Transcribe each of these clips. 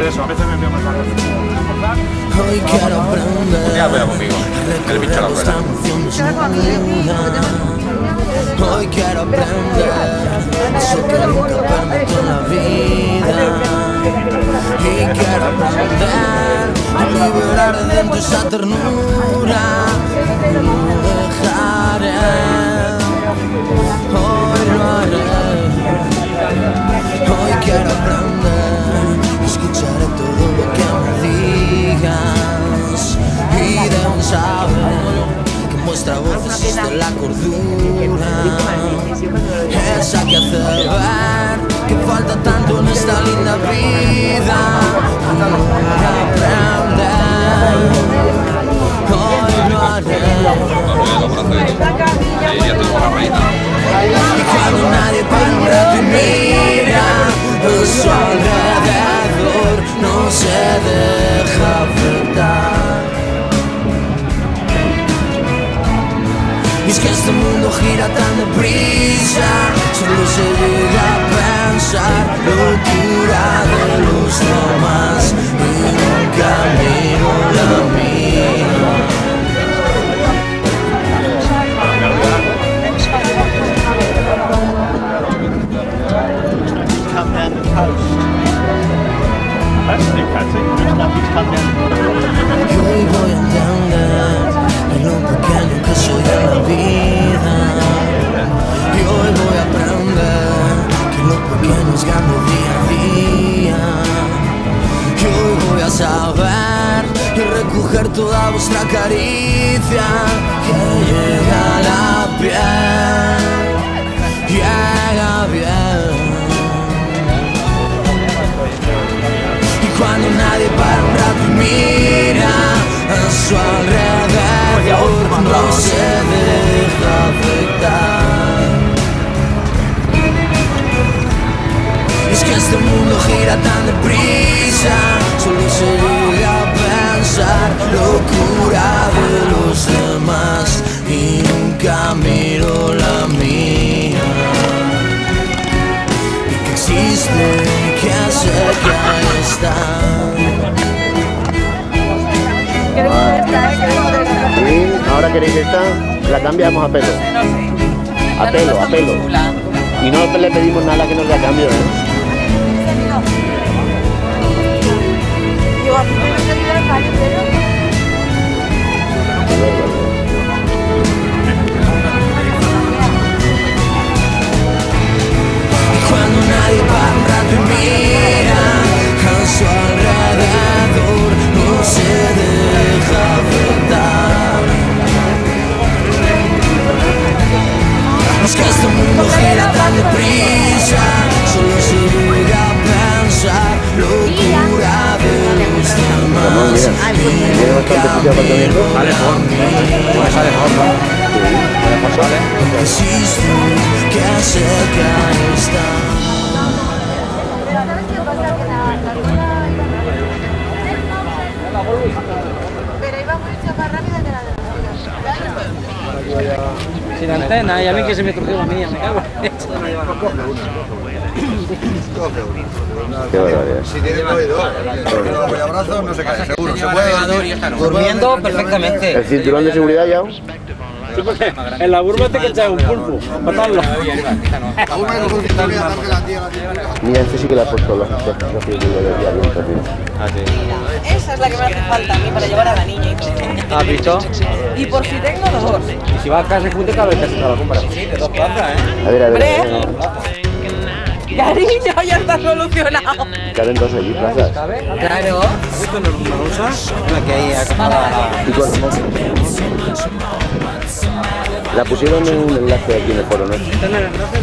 eso, a veces me envío mensajes. Hoy quiero aprender. Ya veo conmigo. El bicho la rueda. Hoy quiero aprender eso que nunca permito en la vida. Y quiero aprender a liberar de dentro esa ternura. No dejaré, hoy lo haré. Hoy quiero aprender, escucharé todo lo que me digas. Y deben saber que en vuestra voz existe la cordura, esa que hace ver que falta tanto en esta linda vida. Voy a aprender, hoy lo haré. Y cuando nadie para un rato y mira a su alrededor, no se deja afectar. Y es que este mundo gira tan deprisa, solo se llega a pensar locura de los demás y nunca miro la mía. Come down the coast. That's new cutting. Nothing's come down the coast. Y hoy voy a entender en lo pequeño que soy en la vida. Y hoy voy a aprender que lo pequeño es grande día a día. Y hoy voy a saber y recoger toda vuestra caricia que llega a la piel, llega bien. Cuando nadie para un rato y mira a su alrededor, no se deja afectar. Y es que este mundo gira tan deprisa, solo se llega a pensar locura de los demás y nunca miro la mía. Y que existe, que sé que está. Y ahora queréis esta, la cambiamos a pelo. A pelo, a pelo. Y no le pedimos nada que nos la cambie, ¿eh? Cuando nadie para un rato y mira a su alrededor, no se deja afectar. Es que este mundo gira tan deprisa, solo se llega a pensar locura de los demás. Sale mejor. Pues sale mejor, ¿no? Existe, que sé que ahí está. Pero iba mucho más rápido que la de la Sin antena, y a mí que se me truqueó la mía, me cago en eso. Qué barbaridad. Si tiene oído, el abrazo no se cae, seguro. Se puede Durmiendo perfectamente. ¿El cinturón de seguridad ya? Sí, porque en la burba te que echar un pulpo, matarlo. Mira, este sí que le ha puesto los pies de Esa es la que me hace falta a mí para llevar a la niña y todo. ¿Has visto? Y por si tengo dos. Y si vas a casa y junte, cada vez te la compra. Sí, de 2 plazas, ¿eh? A ver, a ver. Cariño, ya está solucionado. Caben dos allí, plazas. Claro. ¿Esto no lo usas? La que hay acá. ¿Y cuándo? La pusieron en un enlace aquí en el foro, ¿no? ¿Está en el enlace?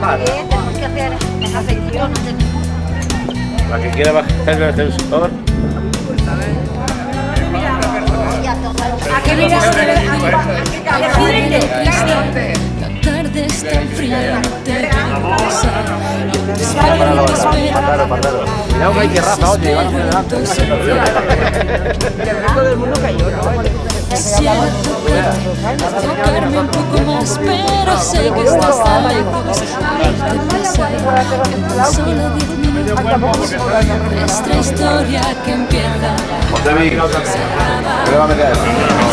tenemos que hacer afección. La que quiera bajar el ascensor. ¿A qué vienes? La tarde está fría, no te dejo pasar. Yo te espero, te espero. Matalo. Cuidado que hay tierraza, oye, van a poner delante. Todo el mundo cayó, ¿no? Quisiera tocarme un poco más, pero sé que estás tan lejos. Darte prisa, tan solo 10 minutos. Nuestra historia que empieza. José Miguel, ¿qué le va a meter a eso?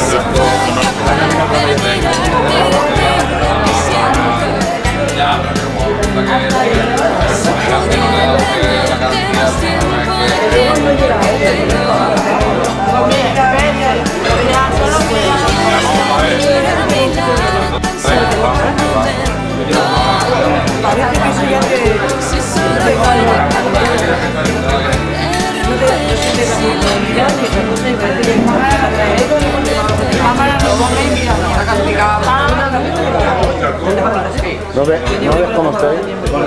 ¿No ves cómo estoy?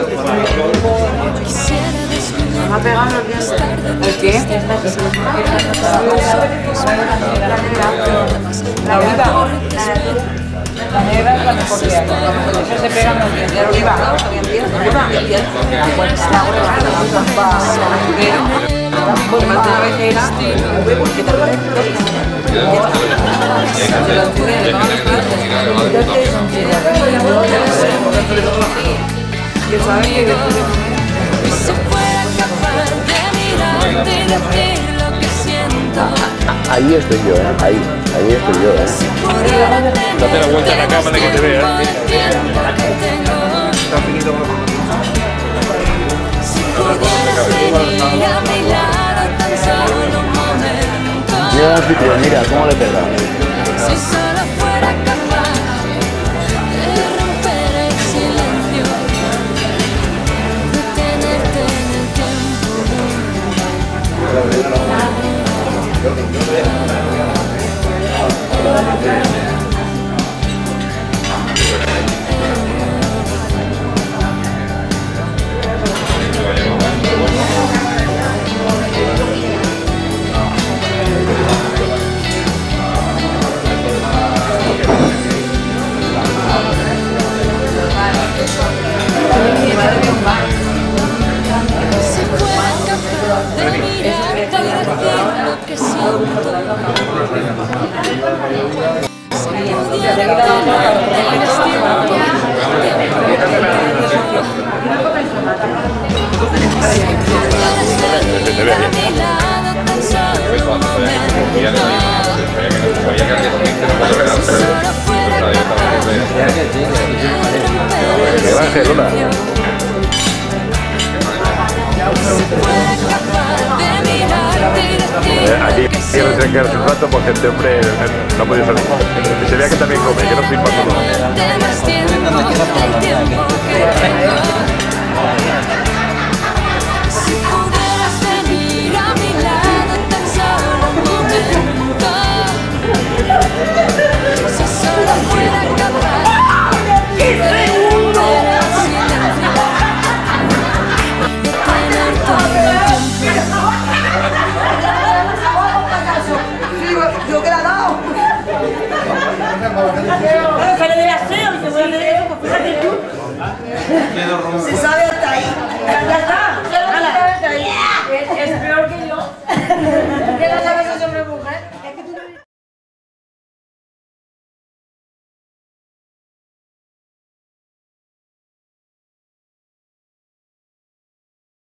Me ha pegado los dientes. ¿El qué? La oliva. La negra es la mejor que hay. Eso se pegan los dientes. La oliva. Porque más de una vez era porque te lo Ahí estoy yo, ahí estoy yo, Date la vuelta a la cámara que te vea, Mira el anfitrión, mira cómo le pega. Si solo fuera capaz de romper el silencio, de tenerte en el si fuera capaz de mirarte y decir lo que siento, si pudiera tenerte el destino, si pudieras venir a mi lado tan solo un momento, si solo fuera capaz de romper el silencio. aquí quiero quedarse un rato porque este hombre no ha podido salir. Y se vea que también come, que no estoy pasando. Si pudieras venir a mi lado tan solo un momento, si solo fuera capaz de romper el silencio, de tenerte en el tiempo. ¿Yo qué le ha dado? Bueno, que le dé aseo y se puede hacer eso, pues fíjate tú. Se sabe hasta ahí. Ya está.